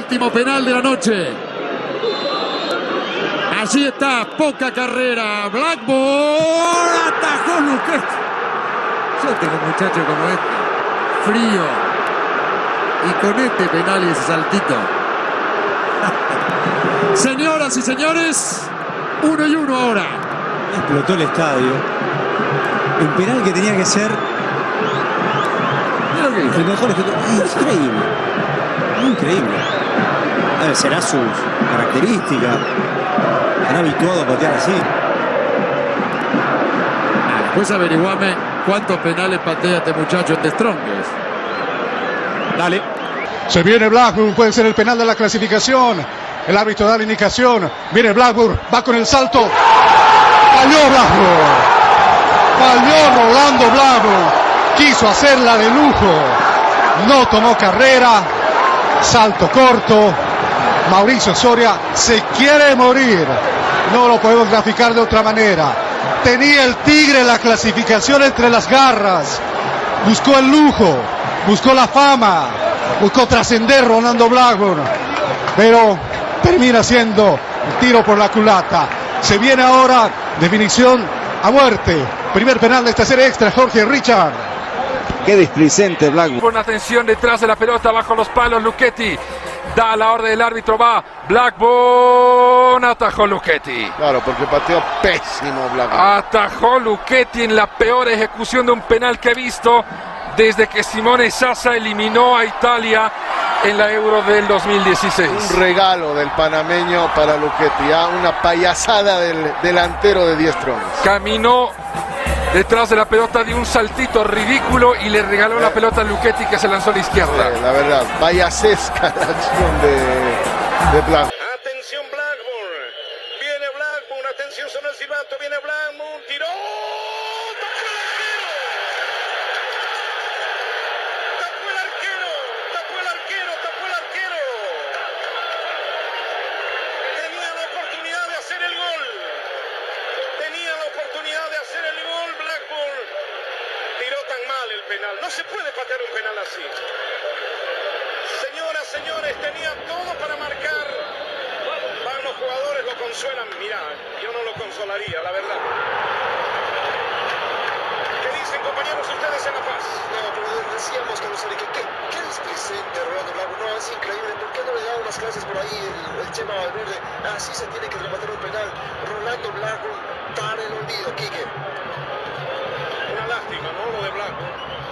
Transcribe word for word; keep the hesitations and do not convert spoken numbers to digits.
Séptimo penal de la noche. Allí está, poca carrera. Blackburn atajó Luquetti. Yo tengo un muchacho como este, frío, y con este penal y ese saltito. Señoras y señores, uno y uno ahora. Explotó el estadio. El penal que tenía que ser Mira lo que dice. el mejor ejemplo. Increíble. Increíble. A ver, será su característica. ¿Han habituado a patear así? Después averiguame cuántos penales patea este muchacho en The Strongest. Dale. Se viene Blackburn, puede ser el penal de la clasificación. El árbitro da la indicación. Viene Blackburn, va con el salto. Falló Blackburn. Falló Rolando Blackburn. Quiso hacerla de lujo. No tomó carrera. Salto corto. Mauricio Soria se quiere morir. No lo podemos graficar de otra manera. Tenía el Tigre la clasificación entre las garras. Buscó el lujo. Buscó la fama. Buscó trascender Rolando Blackburn. Pero termina siendo el tiro por la culata. Se viene ahora definición a muerte. Primer penal de esta serie extra, Jorge Richard. Qué displicente Blackburn. Con atención detrás de la pelota, bajo los palos, Luchetti. Da la orden del árbitro, va Blackburn, atajó Luchetti. Claro, porque pateó pésimo Blackburn. Atajó Luchetti en la peor ejecución de un penal que he visto desde que Simone Sasa eliminó a Italia en la Euro del dos mil dieciséis. Un regalo del panameño para Luchetti, ¿eh? Una payasada del delantero de Die Strongest. Caminó detrás de la pelota, de un saltito ridículo y le regaló eh. la pelota a Luchetti, que se lanzó a la izquierda. Sí, la verdad, payasesca la acción de, de Blackburn. Atención Blackburn, viene Blackburn, atención sobre el silbato, viene Blackburn, tiró, tapó el arquero, tapó el arquero, tapó el arquero, tenía la oportunidad de hacer el gol, tenía la oportunidad de hacer el gol, Blackburn tiró tan mal el penal, no se puede patear un penal así. Señoras, señores, tenía todo para marcar. Van los jugadores, lo consuelan. Mirá, yo no lo consolaría, la verdad. ¿Qué dicen, compañeros, ustedes en La Paz? No, pero decíamos que no sé qué, qué, qué displicente Rolando Blackburn. No, es increíble. ¿Por qué no le da unas clases por ahí el, el Chema Valverde? Así se tiene que rematar un penal. Rolando Blackburn para el olvido, Quique. Una lástima, ¿no? Lo de Blackburn.